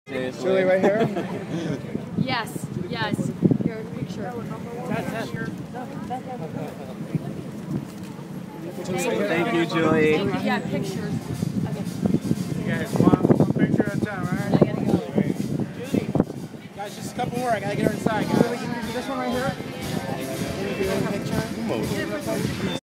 Julie, right here? Yes, yes. Here, picture. Thank you, Julie. Yeah, pictures. You guys one picture at a time, right? I gotta go. Judy, guys, just a couple more. I gotta get her inside, guys. This one right here?